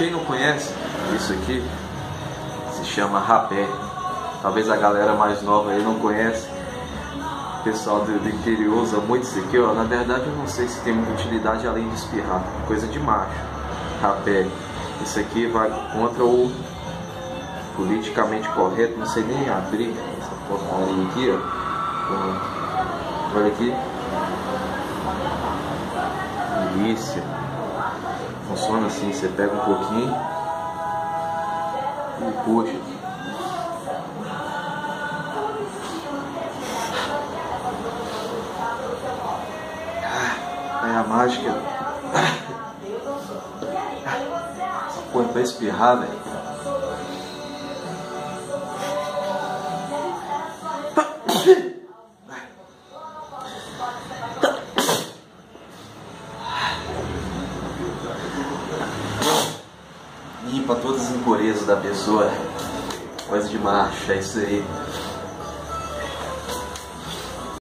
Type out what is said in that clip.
quem não conhece, isso aqui se chama rapé. Talvez a galera mais nova aí não conhece. O pessoal do interior usa muito isso aqui, ó. Na verdade eu não sei se tem muita utilidade além de espirrar. Coisa de macho. Rapé. Isso aqui vai contra o politicamente correto. Não sei nem abrir essa porcaria aqui, ó. Olha aqui. Delícia. Funciona assim, você pega um pouquinho e puxa. É a mágica. Essa porra é pra espirrar, velho. Limpa todas as impurezas da pessoa. Coisa de macho, é isso aí.